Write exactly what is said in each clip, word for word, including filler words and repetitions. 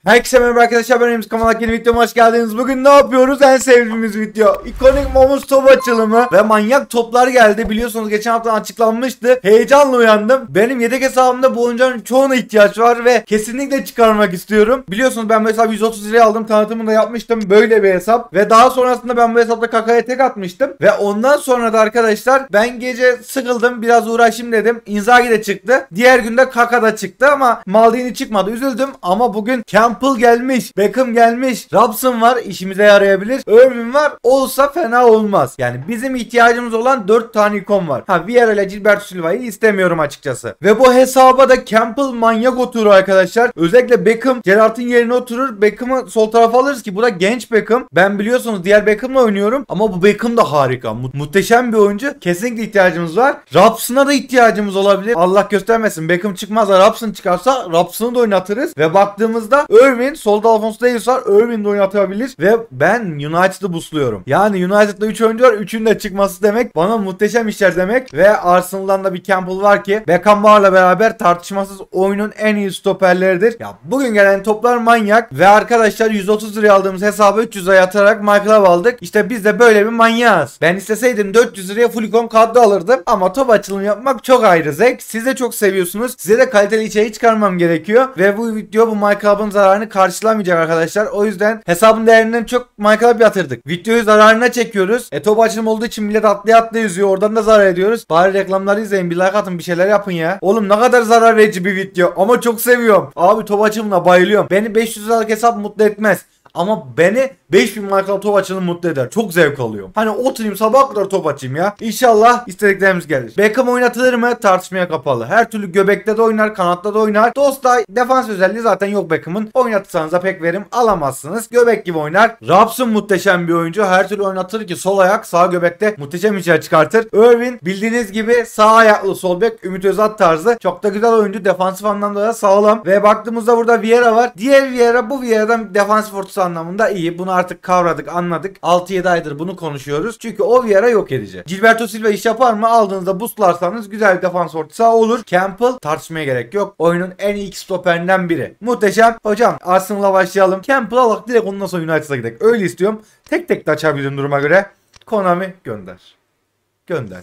Herkese merhaba arkadaşlar, ben Emz Kamalak, yeni videoma hoş geldiniz. Bugün ne yapıyoruz? En sevdiğimiz video, ikonik Momuz top açılımı ve manyak toplar geldi. Biliyorsunuz geçen hafta açıklanmıştı. Heyecanla uyandım. Benim yedek hesabımda bu oyuncunun çoğuna ihtiyaç var ve kesinlikle çıkarmak istiyorum. Biliyorsunuz ben bu hesabı yüz otuz liraya aldım, tanıtımını da yapmıştım, böyle bir hesap. Ve daha sonrasında ben bu hesapta kakaya tek atmıştım. Ve ondan sonra da arkadaşlar ben gece sıkıldım, biraz uğraşayım dedim. Inzaghi de çıktı. Diğer günde Kaka da çıktı ama Maldini çıkmadı, üzüldüm. Ama bugün Campbell gelmiş, Beckham gelmiş, Robson var, işimize yarayabilir. Irving var, olsa fena olmaz. Yani bizim ihtiyacımız olan dört tane ikon var. Ha, Vieira ile Gilberto Silva'yı istemiyorum açıkçası. Ve bu hesaba da Campbell manyak oturur arkadaşlar. Özellikle Beckham Gerrard'ın yerine oturur. Beckham'ı sol tarafa alırız ki bu da genç Beckham. Ben biliyorsunuz diğer Beckham'la oynuyorum ama bu Beckham da harika. Mu muhteşem bir oyuncu. Kesinlikle ihtiyacımız var. Robson'a da ihtiyacımız olabilir. Allah göstermesin, Beckham çıkmaz da Robson çıkarsa Robson'u da oynatırız. Ve baktığımızda Irving, solda Alphonso Davies var. Irving de oynatabilir. Ve ben United'ı busluyorum. Yani United'da üç oyuncu var. üçünün de çıkması demek bana muhteşem işler demek. Ve Arsenal'dan da bir Campbell var ki Beckenbauer'la beraber tartışmasız oyunun en iyi stoperleridir. Ya bugün gelen toplar manyak. Ve arkadaşlar yüz otuz liraya aldığımız hesabı üç yüze yatırarak Michael aldık. İşte biz de böyle bir manyağız. Ben isteseydim dört yüz liraya full ikon kadro alırdım. Ama top açılımı yapmak çok ayrı zevk. Siz de çok seviyorsunuz. Size de kaliteli içerik çıkarmam gerekiyor. Ve bu video bu Michael Hub'ın zararını karşılamayacak arkadaşlar. O yüzden hesabın değerinden çok Michael Hub yatırdık. Videoyu zararına çekiyoruz. E top açılımı olduğu için millet atlaya atlaya yüzüyor. Oradan da zarar ediyoruz. Bari reklamları izleyin. Bir like atın, bir şeyler yapın ya. Oğlum ne kadar zarar verici bir video. Ama çok seviyorum. Abi top açılımına bayılıyorum. Beni beş yüz liralık hesap mutlu etmez. Ama beni beş bin markalı top açılımı mutlu eder. Çok zevk alıyorum. Hani oturayım sabah kadar top açayım ya. İnşallah istediklerimiz gelir. Beckham oynatılır mı? Tartışmaya kapalı. Her türlü göbekte de oynar, kanatta da oynar. Dosta defans özelliği zaten yok Beckham'ın. Oynatırsanız da pek verim alamazsınız. Göbek gibi oynar. Robson muhteşem bir oyuncu. Her türlü oynatır ki sol ayak sağ göbekte muhteşem işler çıkartır. Irving bildiğiniz gibi sağ ayaklı sol bek, Ümit Özat tarzı. Çok da güzel oyuncu. Defansif anlamda da sağlam. Ve baktığımızda burada Vieira var. Diğer Vieira bu Vieira'dan defansif ortası anlamında iyi. Bunu artık kavradık, anladık. altı yedi aydır bunu konuşuyoruz. Çünkü o Vieira yok edici. Gilberto Silva iş yapar mı? Aldığınızda boostlarsanız güzel bir defans orta saha olur. Campbell tartışmaya gerek yok. Oyunun en iyi iki stoperinden biri. Muhteşem. Hocam Arsenal'la başlayalım. Campbell'a alak, direkt ondan sonra United'a gidelim. Öyle istiyorum. Tek tek de açabilirim duruma göre. Konami gönder. Gönder.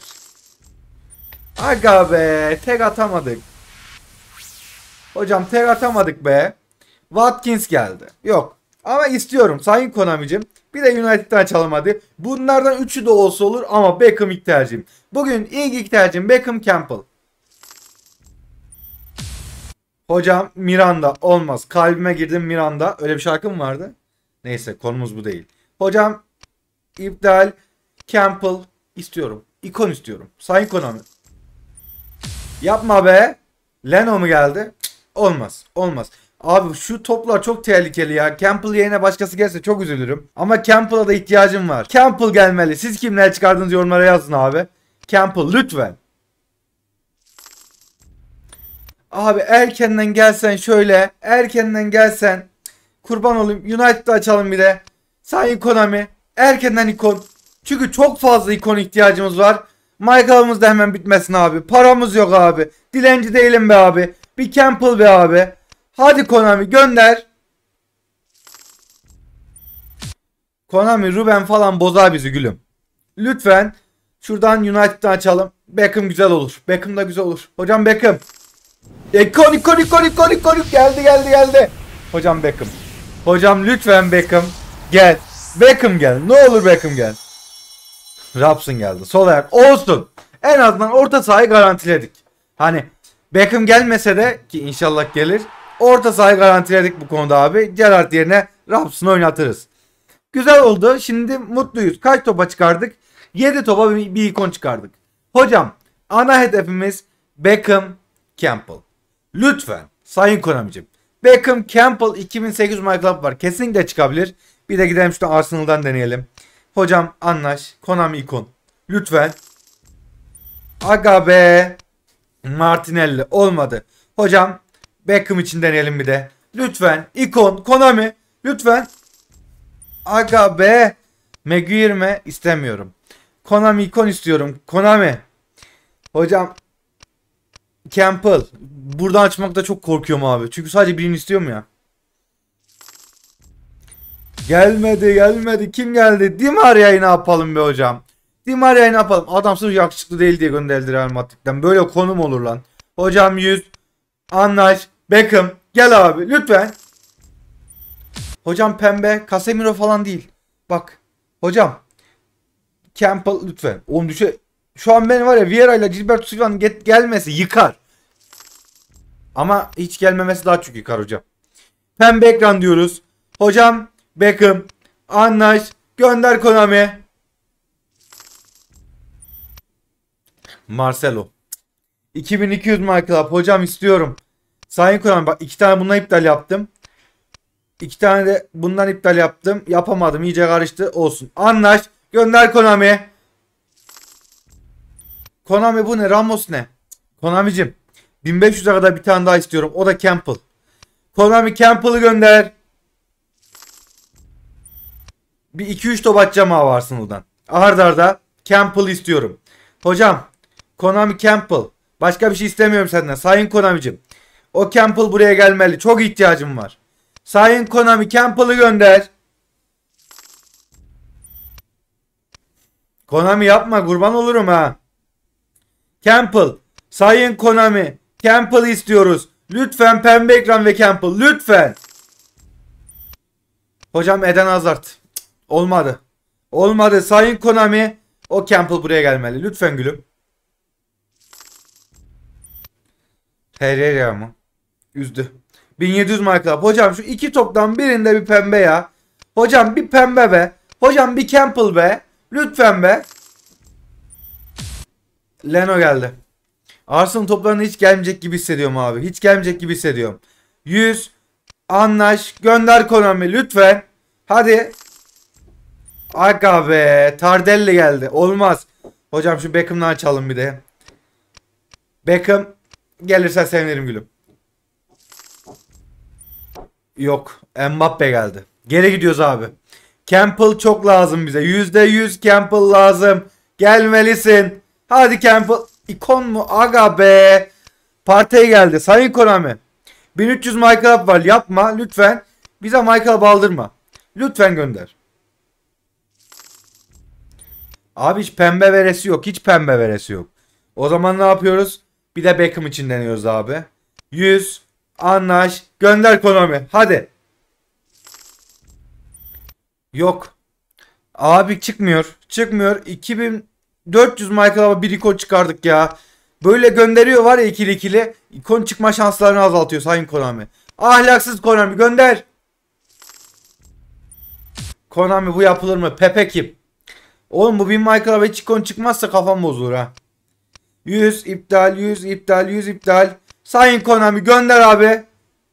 Aga be. Tek atamadık. Hocam tek atamadık be. Watkins geldi. Yok. Ama istiyorum Sayın Konami'cim. Bir de United'dan açalım hadi. Bunlardan üçü de olsa olur ama Beckham ilk tercihim. Bugün ilk ilk tercihim Beckham, Campbell. Hocam Miranda olmaz. Kalbime girdim Miranda. Öyle bir şarkı mı vardı? Neyse, konumuz bu değil. Hocam iptal. Campbell istiyorum. İkon istiyorum. Sayın Konami. Yapma be. Leno mu geldi? Cık, olmaz. Olmaz. Abi şu toplar çok tehlikeli ya. Campbell yerine başkası gelse çok üzülürüm. Ama Campbell'a da ihtiyacım var. Campbell gelmeli. Siz kimler çıkardınız yorumlara yazın abi. Campbell lütfen. Abi erkenden gelsen şöyle. Erkenden gelsen. Kurban olayım. United'da açalım bir de. Sayın Konami. Erkenden ikon. Çünkü çok fazla ikon ihtiyacımız var. Michael'ımız da hemen bitmesin abi. Paramız yok abi. Dilenci değilim be abi. Bir Campbell be abi. Hadi Konami gönder. Konami Ruben falan bozar bizi gülüm. Lütfen şuradan United'dan açalım. Beckham güzel olur. Beckham da güzel olur. Hocam Beckham. İkon ikon ikon ikon ikon geldi geldi geldi. Hocam Beckham. Hocam lütfen Beckham gel. Beckham gel. Ne olur Beckham gel. Robson geldi. Sol ayak olsun. En azından orta sahayı garantiledik. Hani Beckham gelmese de ki inşallah gelir. Orta sahayı garantiledik bu konuda abi. Gerrard yerine Robson'u oynatırız. Güzel oldu. Şimdi mutluyuz. Kaç topa çıkardık? yedi topa bir, bir ikon çıkardık. Hocam ana hedefimiz Beckham, Campbell. Lütfen Sayın Konami'cim. Beckham, Campbell iki bin sekiz My Club var. Kesinlikle çıkabilir. Bir de gidelim şuradan Arsenal'dan deneyelim. Hocam anlaş. Konami ikon. Lütfen. Aga be. Martinelli olmadı. Hocam Beckham için deneyelim bir de. Lütfen. İkon. Konami. Lütfen. Aga be. Maguire mi? İstemiyorum. Konami ikon istiyorum. Konami. Hocam. Campbell. Buradan açmakta çok korkuyorum abi. Çünkü sadece birini istiyorum ya. Gelmedi gelmedi. Kim geldi? Di Maria'yı ne yapalım be hocam? Di Maria'yı ne yapalım? Adam sırf yakışıklı değil diye gönderildi Real Madrid'den. Böyle konum olur lan. Hocam yüz. Anlaş. Beckham. Gel abi lütfen. Hocam pembe. Casemiro falan değil. Bak. Hocam. Campbell lütfen. Oğlum düşe. Şu an ben var ya Vieira ile Gilberto Silva'nın gelmesi yıkar. Ama hiç gelmemesi daha çok yıkar hocam. Pembe ekran diyoruz. Hocam Beckham. Anlaş. Gönder Konami. Marcelo. iki bin iki yüz Michael hocam istiyorum. Sayın Konami bak iki tane bundan iptal yaptım. İki tane de bundan iptal yaptım. Yapamadım. İyice karıştı. Olsun. Anlaş. Gönder Konami. Konami bu ne? Ramos ne? Konami'cim. bin beş yüze kadar bir tane daha istiyorum. O da Campbell. Konami Campbell'ı gönder. Bir iki üç top atacağım ha varsın buradan. Arda arda Campbell istiyorum. Hocam. Konami Campbell. Başka bir şey istemiyorum senden. Sayın Konami'cim. O Campbell buraya gelmeli. Çok ihtiyacım var. Sayın Konami Campbell'ı gönder. Konami yapma kurban olurum ha. Campbell. Sayın Konami. Campbell istiyoruz. Lütfen pembe ekran ve Campbell. Lütfen. Hocam Eden Hazard. Cık, olmadı. Olmadı. Sayın Konami. O Campbell buraya gelmeli. Lütfen gülüm. Herrera mı? Üzdü. bin yedi yüz Michael. Hocam şu iki toptan birinde bir pembe ya. Hocam bir pembe be. Hocam bir Campbell be. Lütfen be. Leno geldi. Arsenal toplarına hiç gelmeyecek gibi hissediyorum abi. Hiç gelmeyecek gibi hissediyorum. yüz. Anlaş. Gönder Konami. Lütfen. Hadi. Aga be. Tardelli geldi. Olmaz. Hocam şu Beckham'dan açalım bir de. Beckham gelirse sevinirim gülüm. Yok. Mbappe geldi. Geri gidiyoruz abi. Campbell çok lazım bize. yüzde yüz Campbell lazım. Gelmelisin. Hadi Campbell. İkon mu? Aga be. Partey geldi. Sayın Konami. bin üç yüz Michael Up var. Yapma lütfen. Bize Michael baldırma. Lütfen gönder. Abi hiç pembe veresi yok. Hiç pembe veresi yok. O zaman ne yapıyoruz? Bir de Beckham için deniyoruz abi. yüz. Anlaş. Gönder Konami. Hadi. Yok. Abi çıkmıyor. Çıkmıyor. iki bin dört yüz Michael'a bir ikon çıkardık ya. Böyle gönderiyor var ya ikili ikili. İkon çıkma şanslarını azaltıyor Sayın Konami. Ahlaksız Konami gönder. Konami bu yapılır mı? Pepe kim? Oğlum bu bin Michael'a hiç ikon çıkmazsa kafam bozulur ha. yüz iptal, yüz iptal, yüz iptal. Sayın Konami gönder abi.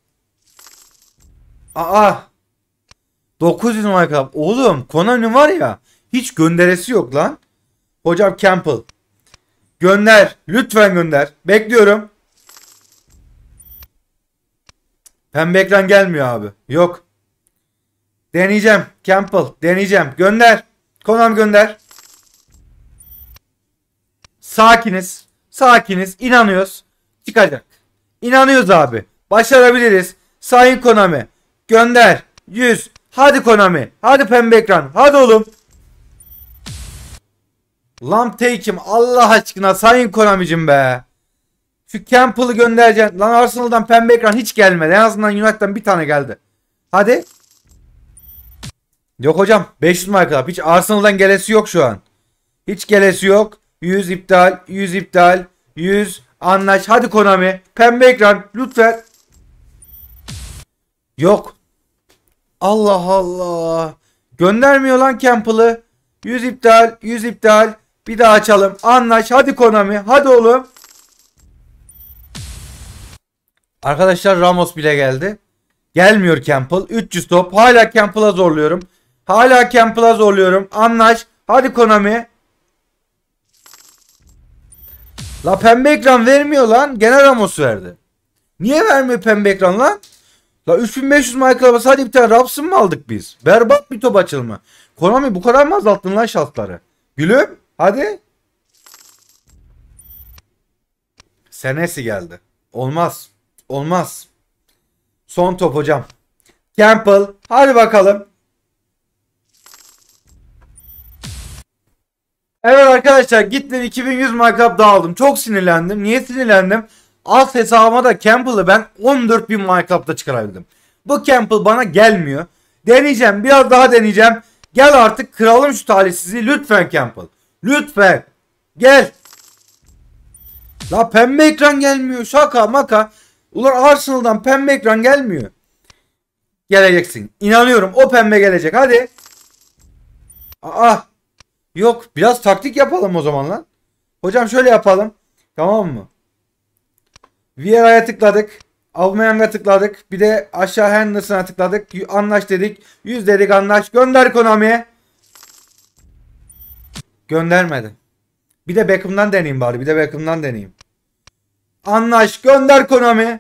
Aa. dokuz yüz Michael. Oğlum Konami var ya. Hiç gönderesi yok lan. Hocam Campbell. Gönder. Lütfen gönder. Bekliyorum. Pembe ekran gelmiyor abi. Yok. Deneyeceğim. Campbell. Deneyeceğim. Gönder. Konami gönder. Sakiniz. Sakiniz. İnanıyoruz. Çıkacak. İnanıyoruz abi. Başarabiliriz. Sayın Konami. Gönder. yüz. Hadi Konami. Hadi pembe ekran. Hadi oğlum. Lamp take'im Allah aşkına Sayın Konami'cim be. Şu Campbell'ı göndereceğim. Lan Arsenal'dan pembe ekran hiç gelmedi. En azından United'dan bir tane geldi. Hadi. Yok hocam. beş yüz Michael. Hiç Arsenal'dan gelesi yok şu an. Hiç gelesi yok. yüz iptal. yüz iptal. yüz. Anlaş. Hadi Konami. Pembe ekran. Lütfen. Yok. Allah Allah. Göndermiyor lan Campbell'ı. yüz iptal. yüz iptal. Bir daha açalım. Anlaş. Hadi Konami. Hadi oğlum. Arkadaşlar Ramos bile geldi. Gelmiyor Campbell. üç yüz top. Hala Campbell'a zorluyorum. Hala Campbell'a zorluyorum. Anlaş. Hadi Konami. La pembe ekran vermiyor lan. Gene Ramos verdi. Niye vermiyor pembe ekran lan? La üç bin beş yüz Michael'a bas. Hadi bir tane Raps'ın mı aldık biz? Berbat bir top açılımı. Konami bu kadar mı azalttın lan şartları? Gülüm. Hadi. Senesi geldi. Olmaz. Olmaz. Son top hocam. Campbell. Hadi bakalım. Evet arkadaşlar, gittim iki bin yüz Minecraft daha aldım. Çok sinirlendim. Niye sinirlendim? Az hesabıma da Campbell'ı ben on dört bin Minecraft'ta çıkarabildim. Bu Campbell bana gelmiyor. Deneyeceğim. Biraz daha deneyeceğim. Gel artık kıralım şu talihsizliği. Lütfen Campbell. Lütfen. Gel. La pembe ekran gelmiyor. Şaka maka. Ulan Arsenal'dan pembe ekran gelmiyor. Geleceksin. İnanıyorum. O pembe gelecek. Hadi. Aa. Yok. Biraz taktik yapalım o zaman lan. Hocam şöyle yapalım. Tamam mı? Vieira'ya tıkladık. Aubameyang'a tıkladık. Bir de aşağı Henderson'a tıkladık. Anlaş dedik. yüz dedik, anlaş. Gönder Konami'ye. Göndermedi. Bir de Beckham'dan deneyeyim bari. Bir de Beckham'dan deneyeyim. Anlaş. Gönder Konami.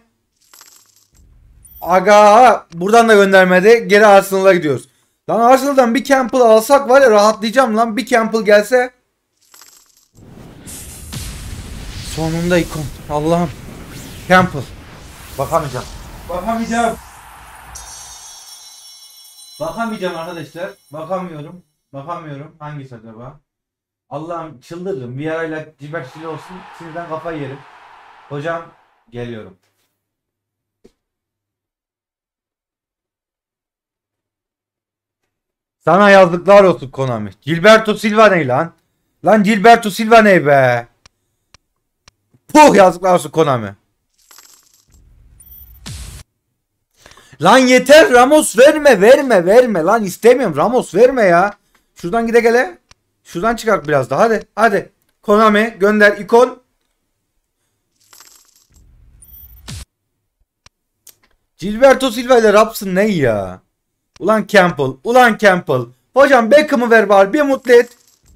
Aga. Buradan da göndermedi. Geri Arsenal'a gidiyoruz. Lan Arsenal'dan bir Campbell alsak var ya, rahatlayacağım lan. Bir Campbell gelse. Sonunda ikon. Allah'ım. Campbell. Bakamayacağım. Bakamayacağım. Bakamayacağım arkadaşlar. Bakamıyorum. Bakamıyorum. Hangisi acaba? Allah'ım çıldırırım. Bir arayla cibersili olsun. Sinirden kafayı yerim. Hocam geliyorum. Sana yazdıklar olsun Konami. Gilberto Silva ne lan? Lan Gilberto Silva ne be? Puh, yazdıklar olsun Konami. Lan yeter, Ramos verme verme verme lan, istemiyorum, Ramos verme ya. Şuradan gide gele. Şuradan çıkart biraz daha, hadi hadi. Konami gönder ikon. Gilberto Silva ile Raps'ın ne ya? Ulan Campbell, ulan Campbell. Hocam Beckham'ı ver bari, bir mutlu et.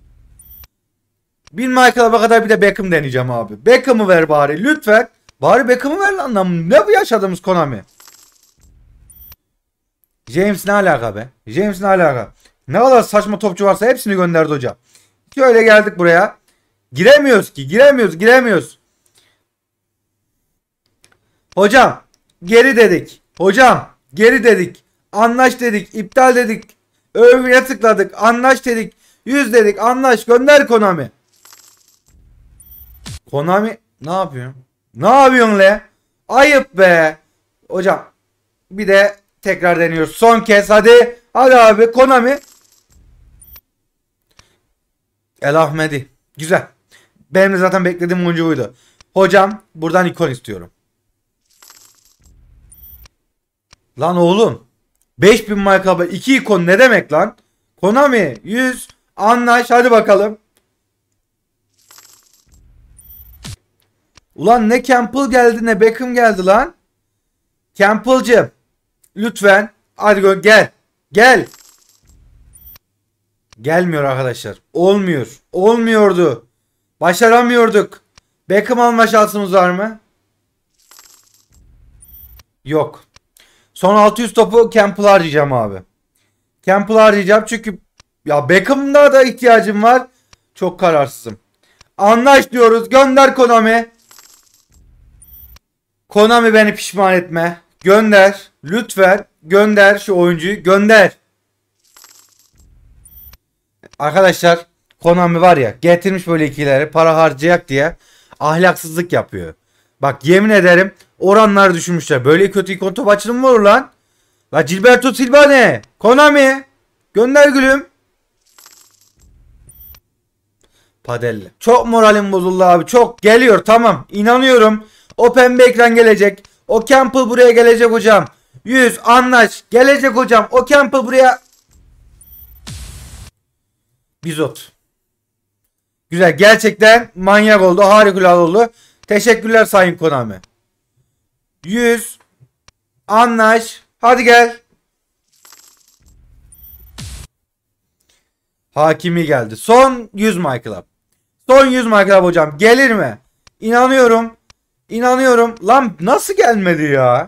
Bin Michael'a kadar bir de Beckham deneyeceğim abi. Beckham'ı ver bari lütfen. Bari Beckham'ı ver lan, lan. Ne bu yaşadığımız Konami? James ne alaka be? James ne alaka? Ne kadar saçma topçu varsa hepsini gönderdi hocam. Şöyle geldik buraya. Giremiyoruz ki. Giremiyoruz. Giremiyoruz. Hocam. Geri dedik. Hocam. Geri dedik. Anlaş dedik. İptal dedik. Övgüye tıkladık. Anlaş dedik. yüz dedik. Anlaş. Gönder Konami. Konami ne yapıyor? Ne yapıyorsun le? Ayıp be. Hocam. Bir de tekrar deniyoruz. Son kez hadi. Hadi abi Konami. El Ahmedi. Güzel. Benim de zaten beklediğim oyuncu buydu. Hocam buradan ikon istiyorum. Lan oğlum. beş bin marka iki ikon ne demek lan? Konami yüz. Anlaş hadi bakalım. Ulan ne Campbell geldi ne Beckham geldi lan. Campbell'cım. Lütfen. Hadi gel. Gel. Gelmiyor arkadaşlar. Olmuyor. Olmuyordu. Başaramıyorduk. Beckham alma şansımız var mı? Yok. Son altı yüz topu Campbell harcayacağım abi. Campbell harcayacağım çünkü ya Beckham'da da ihtiyacım var. Çok kararsızım. Anlaş diyoruz. Gönder Konami. Konami beni pişman etme. Gönder. Lütfen gönder şu oyuncuyu. Gönder. Arkadaşlar Konami var ya, getirmiş böyle ikileri para harcayak diye ahlaksızlık yapıyor. Bak yemin ederim oranlar düşürmüşler. Böyle kötü ikon top açılımı mı olur lan? La Gilberto Silva ne? Konami. Gönder gülüm. Padelle. Çok moralim bozuldu abi. Çok geliyor, tamam. İnanıyorum. O pembe ekran gelecek. O Campbell buraya gelecek hocam. yüz anlaş. Gelecek hocam. O Campbell buraya. Bizot. Güzel. Gerçekten manyak oldu. Harikulade oldu. Teşekkürler Sayın Konami. yüz. Anlaş. Hadi gel. Hakimi geldi. Son yüz My Club. Son yüz My Club hocam. Gelir mi? İnanıyorum. İnanıyorum. Lan nasıl gelmedi ya?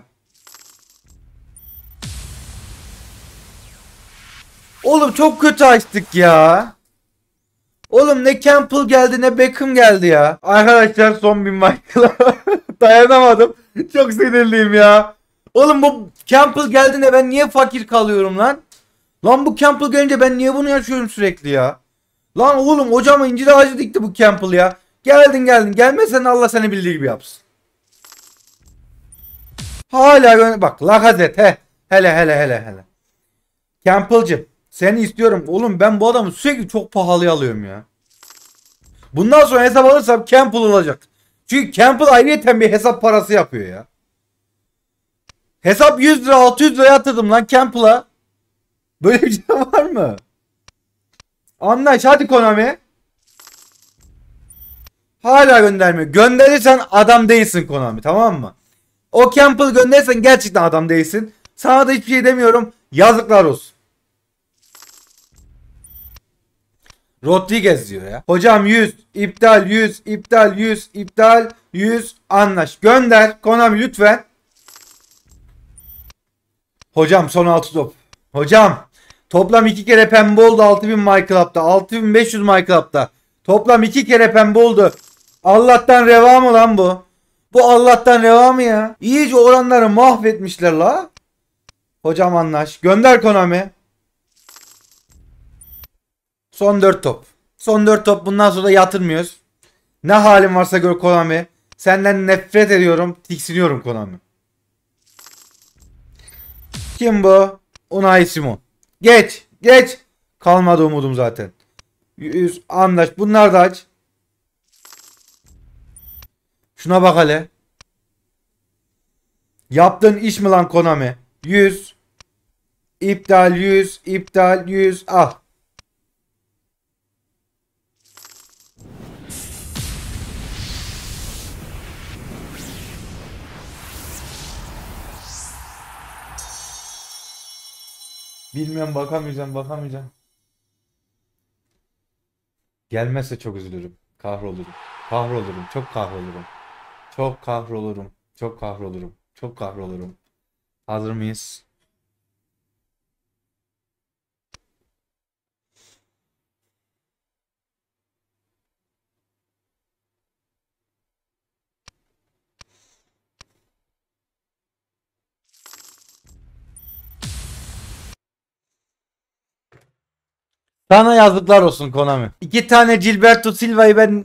Oğlum çok kötü açtık ya. Oğlum ne Campbell geldi ne Beckham geldi ya. Arkadaşlar son bin Michael'a dayanamadım. Çok sinirliyim ya. Oğlum bu Campbell geldi ne, ben niye fakir kalıyorum lan? Lan bu Campbell gelince ben niye bunu yaşıyorum sürekli ya? Lan oğlum hocama incir ağacı dikti bu Campbell ya. Geldin geldin. Gelmesen Allah seni bildiği gibi yapsın. Hala bak Lacazette he. Hele hele hele hele. Campbell'cım seni istiyorum. Oğlum ben bu adamı sürekli çok pahalıya alıyorum ya. Bundan sonra hesap alırsam Campbell olacak. Çünkü Campbell ayrıyeten bir hesap parası yapıyor ya. Hesap yüz lira altı yüz lira yatırdım lan Campbell'a. Böyle bir şey var mı? Anlaş hadi Konami. Hala göndermiyor. Gönderirsen adam değilsin Konami, tamam mı? O Campbell gönderirsen gerçekten adam değilsin. Sana da hiçbir şey demiyorum. Yazıklar olsun. Rodriguez diyor ya. Hocam yüz, iptal yüz, iptal yüz, iptal yüz, anlaş. Gönder Konami lütfen. Hocam son altı top. Hocam toplam iki kere pembe oldu altı bin MyClub'da. altı bin beş yüz MyClub'da. Toplam iki kere pembe oldu. Allah'tan reva mı lan bu? Bu Allah'tan reva mı ya? İyice oranları mahvetmişler la. Hocam anlaş. Gönder Konami. Son dört top. Son dört top, bundan sonra yatırmıyoruz. Ne halin varsa gör Konami. Senden nefret ediyorum. Tiksiniyorum Konami. Kim bu? Unai Simon. Geç. Geç. Kalmadı umudum zaten. yüz anlaş. Bunlar da aç. Şuna bak hele. Yaptığın iş mi lan Konami? yüz. İptal yüz. İptal yüz. Al. Bilmiyorum, bakamayacağım bakamayacağım. Gelmezse çok üzülürüm. Kahrolurum. Kahrolurum. Çok kahrolurum. Çok kahrolurum. Çok kahrolurum. Çok kahrolurum. Hazır mıyız? Sana yazıklar olsun Konami. İki tane Gilberto Silva'yı ben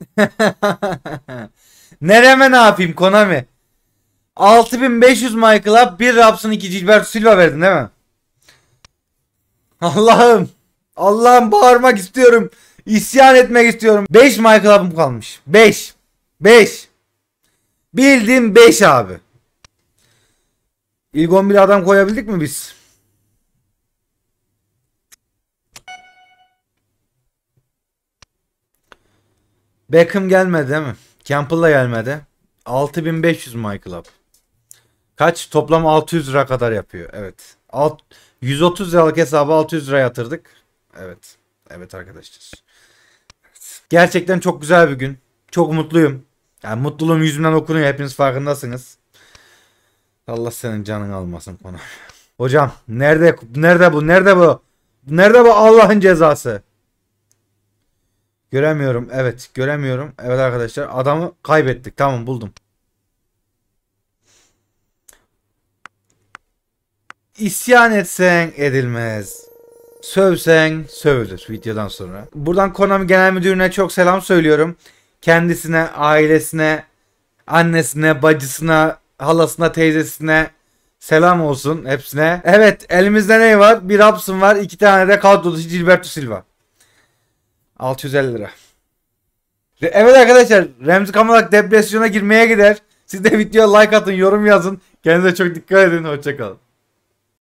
nereme ne yapayım Konami? altı bin beş yüz Michael'a bir Robson iki Gilberto Silva verdin değil mi? Allah'ım. Allah'ım bağırmak istiyorum. İsyan etmek istiyorum. beş Michael'ım kalmış. beş. beş. Bildiğim beş abi. İlk on bir adam koyabildik mi biz? Beckham gelmedi değil mi? Campbell da gelmedi. altı bin beş yüz MyClub. Kaç? Toplam altı yüz lira kadar yapıyor. Evet. Alt, yüz otuz liralık hesaba altı yüz lira yatırdık. Evet. Evet arkadaşlar. Evet. Gerçekten çok güzel bir gün. Çok mutluyum. Yani mutluluğum yüzümden okunuyor. Hepiniz farkındasınız. Allah senin canını almasın konu. Hocam nerede nerede bu? Nerede bu? Nerede bu Allah'ın cezası? Göremiyorum. Evet, göremiyorum. Evet arkadaşlar, adamı kaybettik. Tamam, buldum. İsyan etsen edilmez. Sövsen sövülür videodan sonra. Buradan Konami Genel Müdürüne çok selam söylüyorum. Kendisine, ailesine, annesine, bacısına, halasına, teyzesine selam olsun hepsine. Evet, elimizde ne var? Bir Robson var. iki tane de kadrosu Gilberto Silva. altı yüz elli lira. Evet arkadaşlar, Remzi Kamalak depresyona girmeye gider. Siz de videoya like atın, yorum yazın. Kendinize çok dikkat edin. Hoşçakalın.